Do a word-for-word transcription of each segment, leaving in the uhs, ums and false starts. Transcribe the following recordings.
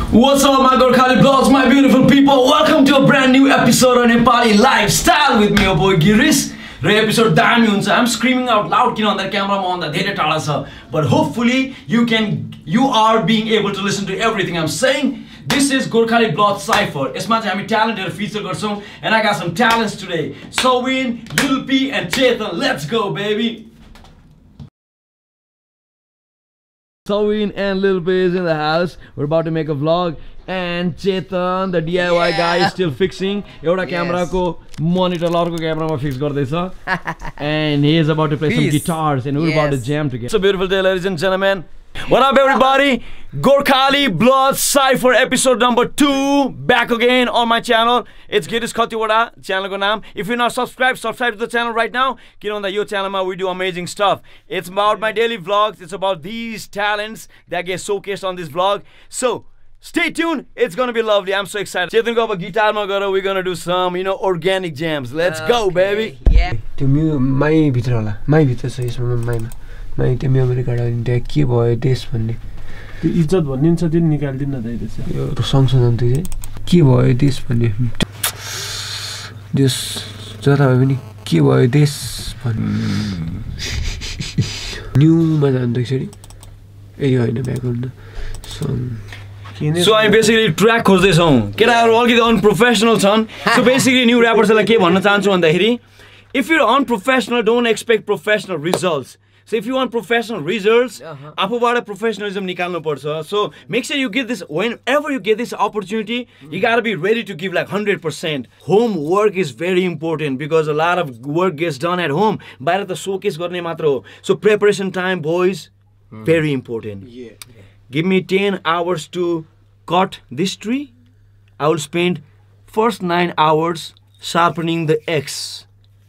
What's up, my Gorkhali Blogs, my beautiful people? Welcome to a brand new episode of Nepali Lifestyle with me, your boy Girish. Re episode dami huncha. I'm screaming out loud किन भन्दा क्यामेरामा भन्दा धेरै टाढा छ. But hopefully you can, you are being able to listen to everything I'm saying. This is Gorkhali Blood Cyphers. यसमा चाहिँ हामी talented feature गर्छौं, and I got some talents today. SAWIN, Lil P, and CHETAN. Let's go, baby. SAWIN and Lil P is in the house. We're about to make a vlog, and CHETAN, the D I Y yeah. guy, is still fixing. एउटा camera ko monitor अर्को camera ma fix गर्दैछ. And he is about to play Peace. some guitars, and we're yes. about to jam together. It's a beautiful day, ladies and gentlemen. What up, everybody? Gorkhali Blood Cyphers episode number two, back again on my channel. It's Girish Khatiwada channel ko naam. If you're not subscribed, subscribe to the channel right now. Get on the yo channel ma, we do amazing stuff. It's about my daily vlogs. It's about these talents that get showcased on this vlog. So stay tuned. It's gonna be lovely. I'm so excited. Chetan ko aba guitar ma gera, we're gonna do some, you know, organic jams. Let's okay. go, baby. Yeah. To me, my bhitra hola. My bhitra cha यसमा my ma. My to me America da के भयो देश भन्ने. त्यो इज्जत भन्ने छ त्यो निकाल्दिन न दाइ त्यसै. यो सँगसँगै चाहिँ के भयो देश भन्ने. देश जता भए पनि के भयो देश भन्ने. न्यू मा जान्दैछरी. ए हैन ब्याकग्राउन्ड सङ. So I'm basically track खोज्दैछौं. केटाहरु अलिकति unprofessional छन्. So basically new rappersहरुलाई के भन्न चाहन्छु भन्दाखेरि, if you're unprofessional, don't expect professional results. So if you want professional results, आफूबाट professionalism निकाल्नु पर्छ. So make sure you get this, whenever you get this opportunity, you gotta be ready to give like one hundred percent. Homework is very important because a lot of work gets done at home. बाहिर त showcase गर्ने मात्र हो. So preparation time, boys, very important. Yeah. Give me ten hours to cut this tree. I will spend first nine hours sharpening the X.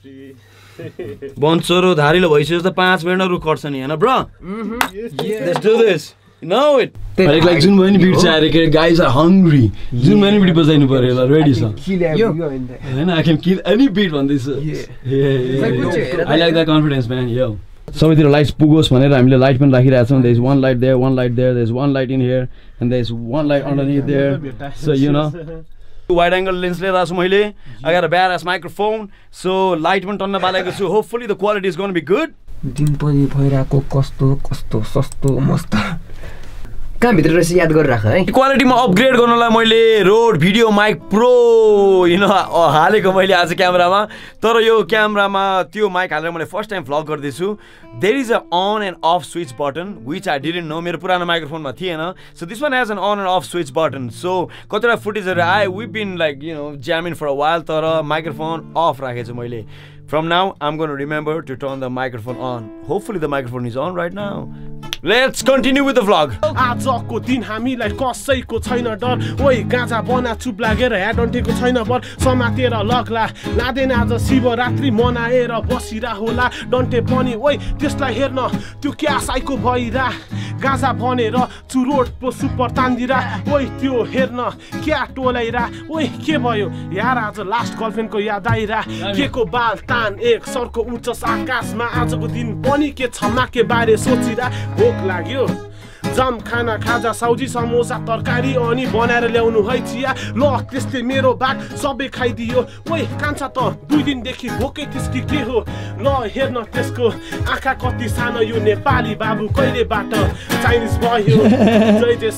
Bonsoro धारिलो भइसक्यो त पाँच मिनेटमा रुख कट्छ नि हैन bro. Let's do this. You know it. Like like जुन पनि बिट चाहिएको के guys are hungry. जुन पनि बिट बजाइनु पर्यो ल रेडी छ. हैन I can kill any beat on this. Yeah. Yeah. I like that confidence, man. Yo. सबैतिर लाइट्स पुगोस् भनेर हामीले लाइट पनि राखिरहेका छौं. There is one light there, one light there, there is one light in here, and there is one light underneath there. So you know. Wide angle lens लिएर आछु मैले. I got a badass microphone. So light पनि टन्न बालेको छु. Hopefully the quality is going to be good. दिन पनि भइराको कस्तो कस्तो सस्तो मस्त. कहाँ भित्र रहेछ याद गरेर राख है. क्वालिटीमा अपग्रेड गर्नलाई मैले Rode video mic pro you know हालेको मैले आज क्यामेरामा. तर यो क्यामेरामा त्यो माइक हालेर मैले फर्स्ट टाइम भ्लग गर्दै छु. There is a on and off switch button which I didn't know. मेरो पुरानो माइक्रोफोनमा थिएन. So this one has an on and off switch button. So कतिवटा फुटेजहरु आए, we've been like, you know, jamming for a while, तर microphone off राखेको छु मैले. From now I'm going to remember to turn the microphone on. Hopefully the microphone is on right now. Let's continue with the vlog. आजको दिन हामीलाई कसैको छैन डर. ओइ गाजा बना चुप लागेर ह्याड अन्टेको छैन बर. समातेर लग्ला लादेन आज शिवरात्रि मनाएर बसिरा होला. डन्टे पनि ओइ त्यसलाई हेर्न त्यो क्या साइको भइरा. गाजा बनेर चुरोट पो सुपर तान्दिरा. ओइ त्यो हेर्न क्या टोलाइरा. ओइ के भयो यार आज लास्ट गर्लफ्रेन्डको याद आइरा. केको बाल तान एक सरको उच्च आकाशमा. आजको दिन पनि के छमा के बारे सोचिरा. भोक लाग्यो जम खाना खाजा सब्जी समोसा तरकारी अनि बनाएर ल्याउनु है चिया. ल त्यस्तै मेरो बात सबै खाइदियो. ओइ कान्छा त दुई दिनदेखि भोकै त्यसकी के हो. ल हेर्न त्यसको आँखा कति सानो. यो नेपाली बाबु कहिलेबाट चाइनिज भयो. जय जय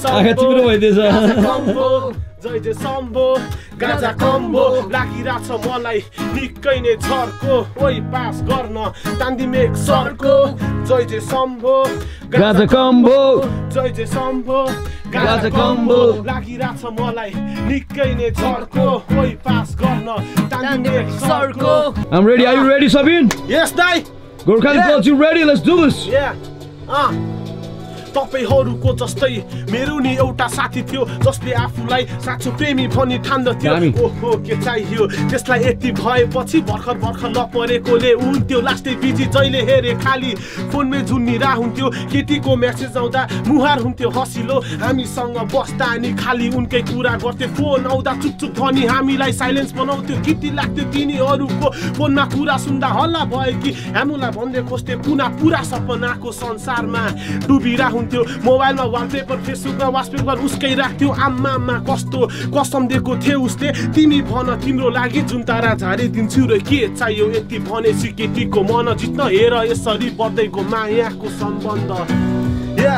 सम्भो जय जय सम्भो गाजा कम्बो लागिरहेछ मलाई निकै नै झर्को. ओइ पास गर्न तान्दिमेक सरको. जय जय सम्भो गाजा कम्बो जय जय सम्भो गाजा कम्बो लागिरहेछ मलाई निकै नै झर्को. ओइ पास गर्न तान्दिमेक सरको. I'm ready. Are you ready, SAWIN? Yes, दाइ. Gorkhali Blood, you ready? Let's do this. Yeah. Ah. तपाईहरुको जस्तै मेरो नि एउटा साथी थियो जसले आफुलाई साँचो प्रेमी भनी ठान्दथ्यो. ओहो के चाहियो त्यसलाई यति भएपछि भर्खर भर्खर लपरेकोले हुन्थ्यो. लास्टै बिजी जहिले हेरे खाली फोनमै झुन्निरा हुन्थ्यो. केटीको मेसेज आउँदा मुहार हुन्थ्यो हसिलो. हामीसँग बस्दा नि खाली उनकै कुरा गर्थे. फोन आउँदा चुपचुप भनी हामीलाई साइलेन्स बनाउँथ्यो. किति लाग्थ्यो तिनीहरुको फोनमा कुरा सुन्दा हल्ला भयो कि हामीलाई भन्दै खोज्थे पुना पुरा सपनाको संसारमा डुबिरा हुन्थ्यो मोबाइलमा वालपेपर फेसबुकमा वालपेपर उसकै राख्थ्यो आम्मामा कस्तो कसम दिएको थियो उसले तिमी भन तिम्रो लागि जुन तारा झारिदिन्छु र के चाहियो यति भनेपछि केटीको मन जित्न हेर यसरी बढ्दैको मायाको सम्बन्ध या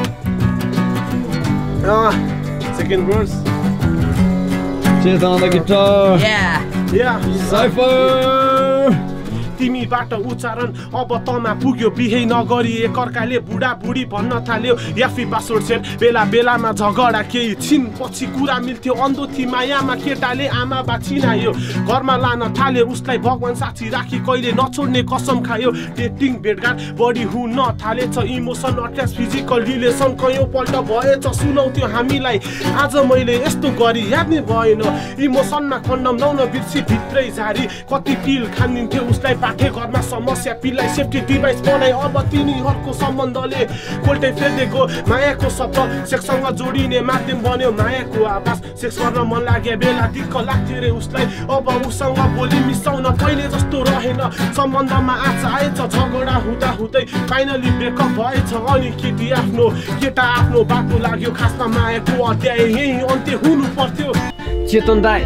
second verse Chetan on the guitar. Yeah. Yeah. Cypher. तिमीबाट उच्चारण अब तमा पुग्यो बिहे नगरी एकअर्काले बुढा बुढी भन्न थाल्यो याफी पासवर्ड सेट बेला बेलामा झगडा केही छिन पछि कुरा मिल्थ्यो अन्धो थी मायामा केटाले आमा बा चिनायो घरमा लान थाल्यो उसलाई भगवान साक्षी राखी कहिले नछोड्ने कसम खायो डेटिङ भेटघाट बढी हुन थालेछ इमोसन अट्याच फिजिकल रिलेसन कयौँ पल्ट भएछ सुनाउँथ्यो हामीलाई आज मैले यस्तो गरी याद नै भएन इमोसनमा खण्डम लाउन बिर्सी भित्रै झारी कति पिल खानिन्थ्यो उसलाई पाठे घरमा समस्या पिललाई सेफ्टी डिभाइस बनाए अब तिनीहरूको सम्बन्धले कोल्टे फेर्देको मायाको शब्द सेक्ससँग जोडिने माध्यम बन्यो मायाको आवाज सेक्स गर्न मन लागे बेला दिक्क लाग्थ्यो रे उसलाई अब उसँग बोली मिसाउन पहिले जस्तो रहेन सम्बन्धमा आज आएछ झगडा हुँदा हुँदै फाइनली ब्रेकअप भएछ अनि केटी आफ्नो केटा आफ्नो बाटो लाग्यो खासमा मायाको अध्याय यही अन्त्य हुनु पर्थ्यो चेतन दाइ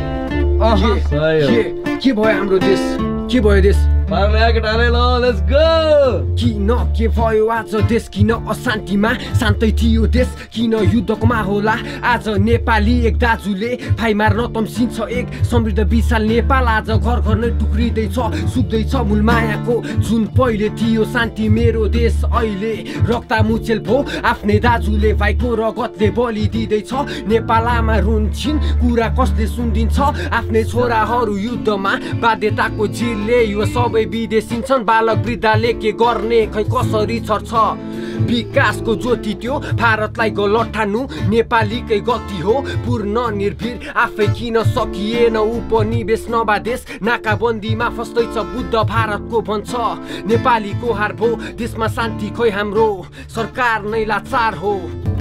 के भयो हाम्रो देश के भयो देश Let's go! किन के भयो आज देश किन अशान्तिमा शान्तै थियो देश किन युद्धको माहौल आज नेपाली एक दाजुले भाइ मार्न तम्सिन्छ एक समृद्ध विशाल नेपाल आज घर घर नै टुक्रिँदैछ सुक्दैछ मूल मायाको जुन पहिले थियो शान्ति मेरो देश अहिले रक्ता मुचेल भो आफ्नै दाजुले भाइको रगतले बलि दिँदैछ नेपालमा रुन्छिन् कुरा कसले सुनिदिन्छ आफ्नै छोराहरू युद्धमा बाध्यताको जिरले यो सबै विदेशिन्छन् बालक वृद्धले के गर्ने खै कसरी छर्छ विकासको ज्योति त्यो भारतलाई गलठानु नेपालीकै गति हो पूर्ण निर्भीर आफै किन सकिएन उपनिवेश नबादेश नाकाबन्दीमा फस्दैछ बुद्ध भारतको भन्छ नेपालीको हार भो देशमा शान्ति खोइ हाम्रो सरकार नै लाचार हो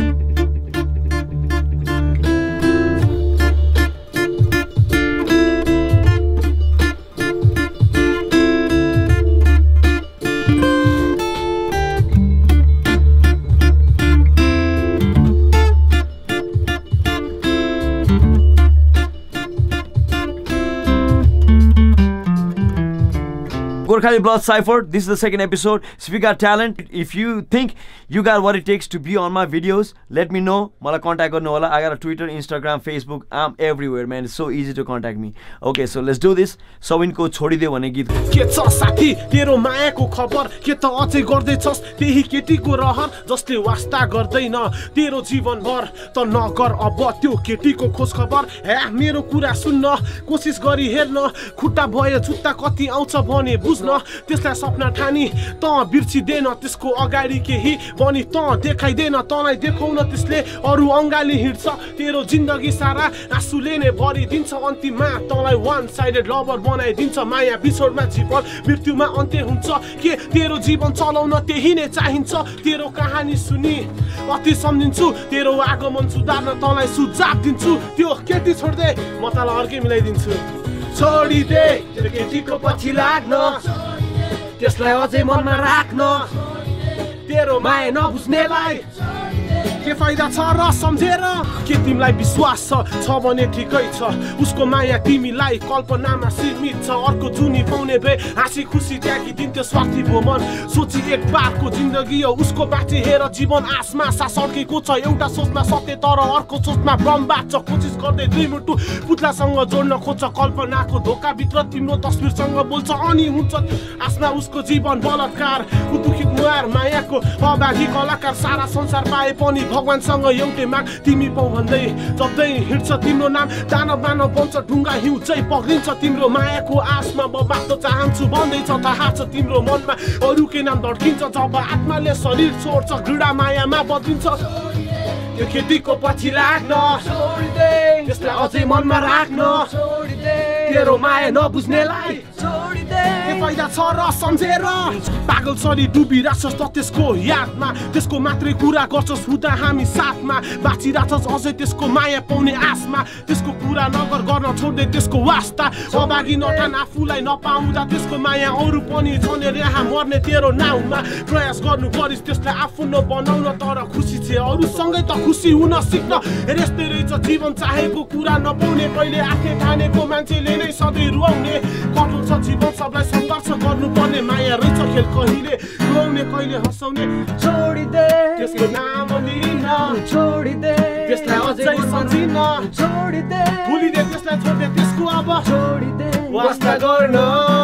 Gorkhali Blood Cyphers, this is the second episode. So if you got talent, if you think you got what it takes to be on my videos, let me know. Mala contact garnu hola. I got a Twitter, Instagram, Facebook. I'm everywhere, man. It's so easy to contact me. Okay, so let's do this. SAWIN ko chhodide bhane गीत के छ साथी तेरो मायाको खबर के त अझै गर्दै छस् त्यही केटीको रहर जसले वास्ता गर्दैन तेरो जीवन भर त नगर अब त्यो केटीको खोज खबर हे मेरो कुरा सुन्न कोसिस गरी हेर्न खुट्टा भए जुत्ता कति आउँछ भने बुझ्न त्यसलाई सपना ठानी त बिर्सिदैन त्यसको अगाडि केही पनि त देखाइदैन तँलाई देखाउन त्यसले अरु अंगाली हिड्छ तेरो जिन्दगी सारा आँसुले नै भरिदिन्छ अन्तिममा तँलाई वान साइडेड लभर बनाइदिन्छ माया बिछोडमा जीवन मृत्युमा अन्त्य हुन्छ के तेरो जीवन चलाउन त्यही नै चाहिन्छ तेरो कहानी सुनि अति सम्झिन्छु तेरो आगमन सुधार्न तँलाई सुझाव दिन्छु त्यो केटी छोड्दे म तँलाई अर्कै मिलाइदिन्छु छोडिदे त्यो केटीको पछि लाग्न त्यसलाई अझै मनमा राख्न तेरो माया नबुझ्नेलाई के फाइदा छ र सम्झेर के तिमीलाई विश्वास छ छ भने ठिकै छ उसको माया तिमीलाई कल्पनामा सीमित छ अर्को जुनी पाउने भए हाँसी खुसी त्यागी दिन्थ्यो स्वार्थी भो मन सोची एक बारको जिन्दगी हो उसको बाँचे हेर जीवन आसमा सास अड्केको छ एउटा सोचमा सत्य तर अर्को सोचमा भ्रम बाँच्छ कोसिस गर्दै दुई मुटु पुतलासँग जोड्न खोज्छ कल्पनाको धोकाभित्र तिम्रो तस्बिरसँग बोल्छ अनि हुन्छ आसमा उसको जीवन बलात्कार उदुखित मुहार मायाको अभागी कलाकार सारा संसार पाए पनि भगवानसँग एउटै माग तिमी पाउ भन्दै जब्दै हिँड्छ तिम्रो नाम दानव मानव बन्छ ढुङ्गा हिउँ चाहिँ पग्लिन्छ तिम्रो मायाको आसमा म बाँच्न चाहन्छु भन्दैछ थाहा छ तिम्रो मनमा अरूकै नाम धड्किन्छ जब आत्माले शरीर छोड्छ घृणा मायामा बदलिन्छ त्यो केटीको पछि लाग्न त्यसलाई अझै मनमा राख्न तेरो माया नबुझ्नेलाई पैदा छ र सम्झेर पागल सरी डुबिरहेछस् त त्यसको यादमा त्यसको मात्रै कुरा गर्छस् हुँदा हामी साथमा बाँचिरहेछस् अझै त्यसको माया पाउने आशमा त्यसको कुरा नगर गर्न छोड्दै त्यसको वास्ता अभागी नठान आफूलाई नपाउँदा त्यसको माया अरू पनि छनेर यहाँ मर्ने तेरो नाउँमा प्रयास गर्नु परिस् त्यसलाई आफ्नो बनाउन तर खुसी छे अरूसँगै त खुसी हुन सिक्न यस्तै रहेछ जीवन चाहेको कुरा नपाउने कहिले आफै ठानेको मान्छेले नै सधैँ रुवाउने कठोर छ जीवन सबलाई सङ्घर्ष गर्नुपर्ने माया रहेछ खेल कहिले रुवाउने कहिले हँसाउने छोडिदे त्यसको नाम लिन छोडिदे त्यसलाई अझै सम्झिन छोडिदे भुलिदे त्यसलाई छोड्दे त्यसको अब छोडिदे वास्ता गर्न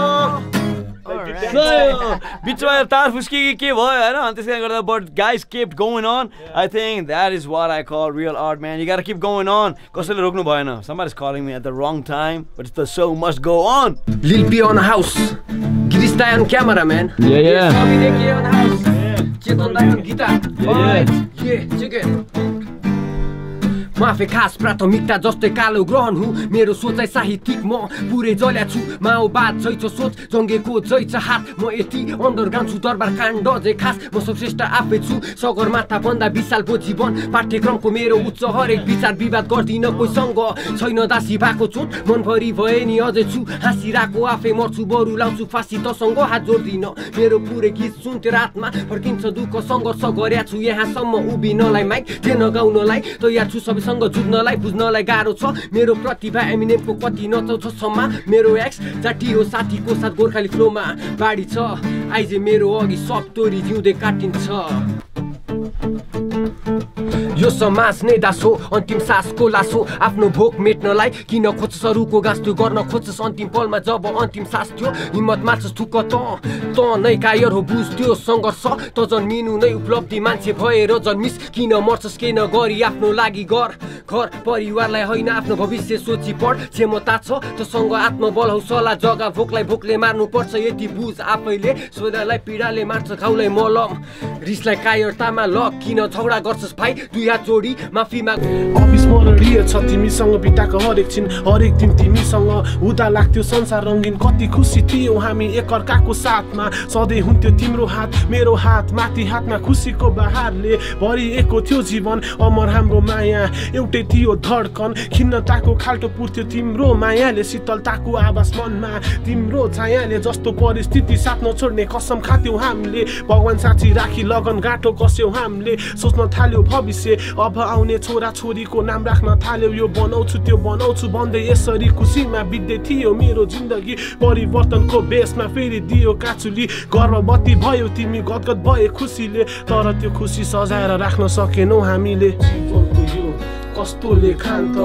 बिचमा तार फुस्की के भयो हैन अनि त्यसले गर्दा but guys kept going on. I think that is what I call real art, man. You gotta keep going on. कसैले रोक्नु भएन. Somebody's calling me at the wrong time, but the show must go on. Lil P on the house. Girish Dai on camera, man. Yeah, yeah. Tommy on the house. Chetan Dai on guitar. Yeah, yeah. Yeah, check it. म आफै खास प्राथमिकता जस्तै कालो ग्रहण हुँ मेरो सोचाइ साहित्यिक म पुरै जल्या छु माओवाद जैछ सोच जङ्गेको जैछ हात म यति अन्डरग्राउन्ड छु दरबार काण्ड अझै खास म सबश्रेष्ठ आफै छु सगरमाथा भन्दा विशाल पो जीवन पाठ्यक्रमको मेरो उच्च हरेक विचार विवाद गर्दिन कोहीसँग छैन दासी भएको चोट मनभरि भए नि अझै छु हाँसिरहेको आफै मर्छु बरु लाउँछु फाँसी तसँग हात जोड्दिन मेरो पुरै गीत सुन्थ्यो रातमा फर्किन्छ दुःख सङ्घर्ष गर्या छु यहाँसम्म उभिनलाई माइक थिएन गाउनलाई तयार छु सबै सँग जुझ्नलाई बुझ्नलाई गाह्रो छ मेरो प्रतिभा एमिनेमको कति नचाउँछ सम्मा मेरो एक्स जाटी हो साथीको साथ गोर्खाली फ्लोमा बाढी छ आइज मेरो अघि सब तोरी जिउँदै काटिन्छ यो समाज नै दासो अन्तिम सासको लासो आफ्नो भोक मेट्नलाई किन खोज्छस् अरूको गाँस त्यो गर्न खोज्छस् अन्तिम पलमा जब अन्तिम सास थियो हिम्मत मार्छस् थुक्क त त नै कायर हो बुझ त्यो सङ्घर्ष त जन्मिनु नै उपलब्धि मान्छे भएर जन्मिस किन मर्छस् के नगरी आफ्नो लागि गर घर परिवारलाई होइन आफ्नो भविष्य सोची पढ क्षमता छ तसँग आत्मबल हौसला जग्गा भोकलाई भोकले मार्नु पर्छ यति बुझ आफैले सोधालाई पीडाले मार्छ घाउलाई मलम रिसलाई कायरतामा लक किन झगडा गर्छस् भाइ दुई हात जोडी माफी माग अविस्मरणीय छ तिमीसँग बिताएको हरेक छिन हरेक दिन तिमीसँग हुँदा लाग्थ्यो संसार रङ्गिन कति खुसी थियो हामी एकअर्काको साथमा सधैँ हुन्थ्यो तिम्रो हात मेरो हात माथि हातमा खुसीको बहारले भरिएको थियो जीवन अमर हाम्रो माया एउटै थियो धड्कन खिन्नताको खाल्टो पुर्थ्यो तिम्रो मायाले शीतलताको आवाज मनमा तिम्रो छायाले जस्तो परिस्थिति साथ नछोड्ने कसम खाथ्यौँ हामीले भगवान साक्षी राखी लगन गाँठो कस्यौँ हामीले सोच्न थाल्यो भविष्य अब आउने छोरा छोरीको नाम राख्न थाल्यो यो बनाउँछु त्यो बनाउँछु भन्दै यसरी खुसीमा बित्दै थियो मेरो जिन्दगी परिवर्तनको बेसमा फेरि दियो काचुली गर्भवती भयो तिमी गदगद भए खुसीले तर त्यो खुसी सजाएर राख्न सकेनौ हामीले कस्तो लेखान त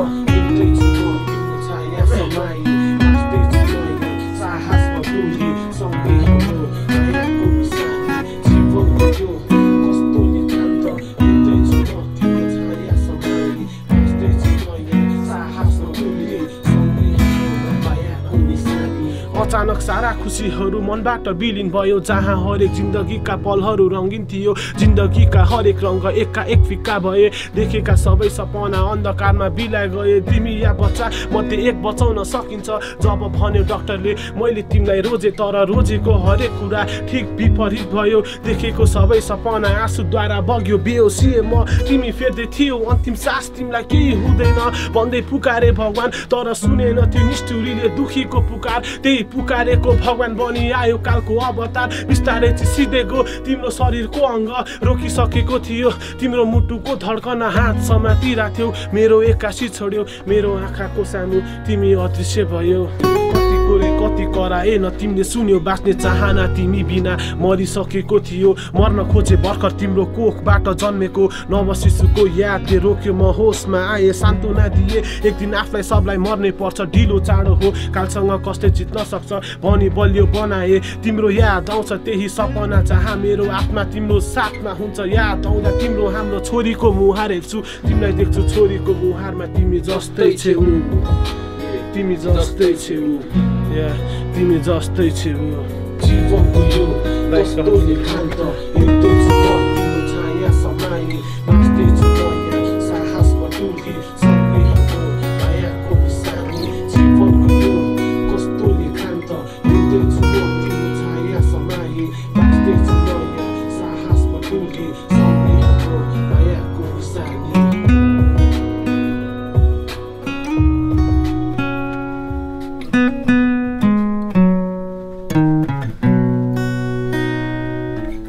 अचानक सारा खुसीहरू मनबाट विलिन भयो जहाँ हरेक जिन्दगीका पलहरू रङ्गिन थियो जिन्दगीका हरेक रङ्ग एकाएक फिक्का भए देखेका सबै सपना अन्धकारमा बिलाइ गए तिमी या बच्चा मध्ये एक बचाउन सकिन्छ जब भन्यो डाक्टरले मैले तिमीलाई रोजे तर रोजेको हरेक कुरा ठिक विपरीत भयो देखेको सबै सपना आँसुद्वारा बग्यो बेहोसिए म तिमी फेर्दै थियौ अन्तिम सास तिमीलाई केही हुँदैन भन्दै पुकारे भगवान तर सुनेन त्यो निष्ठुरीले दुखीको पुकार त्यही पुकारेको भगवान बनि आयो कालको अवतार बिस्तारै चिसिँदै गयो तिम्रो शरीरको अङ्ग रोकिसकेको थियो तिम्रो मुटुको धड्कन हात समातिरहेको थियौ मेरो एक्कासी छोड्यो मेरो आँखाको सामु तिमी अदृश्य भयो कति कराए न तिमीले सुन्यो बाँच्ने चाहना तिमी बिना मरिसकेको थियो मर्न खोजे भर्खर तिम्रो कोखबाट जन्मेको नवशिशुको यादले रोक्यो म होसमा आए सान्त्वना दिए एक दिन आफूलाई सबलाई मर्नै पर्छ ढिलो चाँडो हो कालसँग कसले जित्न सक्छ भनी बलियो बनाए तिम्रो याद आउँछ त्यही सपना जहाँ मेरो आत्मा तिम्रो साथमा हुन्छ याद आउँदा तिम्रो हाम्रो छोरीको मुहार हेर्छु तिमीलाई देख्छु छोरीको मुहारमा तिमी जस्तै छेउ तिमी जस्तै छेउ तिमी जस्तै छेउ जीवनको यो कस्तो लेखान त एउटै छु म तिम्रो छाया समाए बाँच्दैछु म यहाँ साहस बटुली सँगै हाम्रो मायाको बिसानी जीवनको यो कस्तो लेखान त एउटै छु म तिम्रो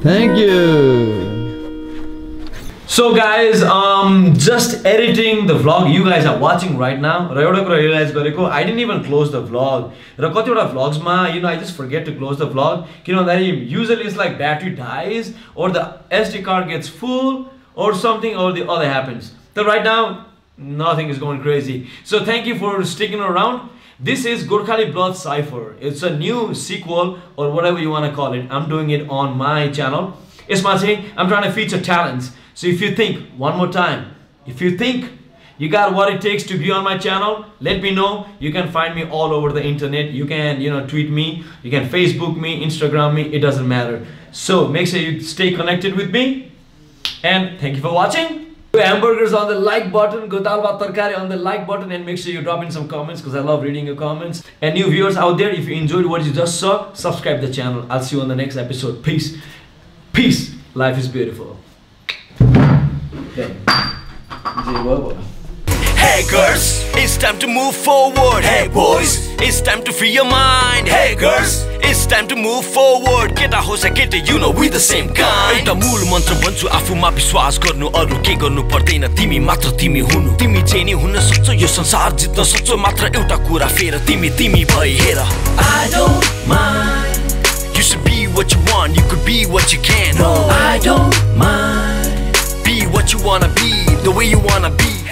Thank you. So guys, um, just editing the vlog you guys are watching right now. I didn't even close the vlog. Vlogs ma, you know, I just forget to close the vlog. You know that usually it's like battery dies or the S D card gets full or something or the other happens. So right now, nothing is going crazy. So thank you for sticking around. This is Gorkhali Blood Cypher. It's a new sequel or whatever you want to call it. I'm doing it on my channel. I'm trying to feature talents. So if you think, one more time, if you think you got what it takes to be on my channel, let me know. You can find me all over the internet. You can, you know, tweet me. You can Facebook me, Instagram me. It doesn't matter. So make sure you stay connected with me. And thank you for watching. Go hamburgers on the like button. Go dal bhat tarkari on the like button. And make sure you drop in some comments because I love reading your comments. And new viewers out there, if you enjoyed what you just saw, subscribe to the channel. I'll see you on the next episode. Peace. Peace. Life is beautiful. Hey girls, it's time to move forward. Hey boys, it's time to free your mind. Hey girls, it's time to move forward. Get a hosa, get a, you know we the same kind. Euta मूल मन्त्र भन्छु आफूमा विश्वास गर्नु अरु के गर्नु पर्दैन तिमी मात्र तिमी हुनु तिमी चाहिँ नि हुन सक्छौ यो संसार जित्न सक्छौ मात्र एउटा कुरा फेर तिमी तिमी भई हेर I don't mind. You should be what you want, you could be what you can. No, I don't mind. Be what you wanna be, the way you wanna be.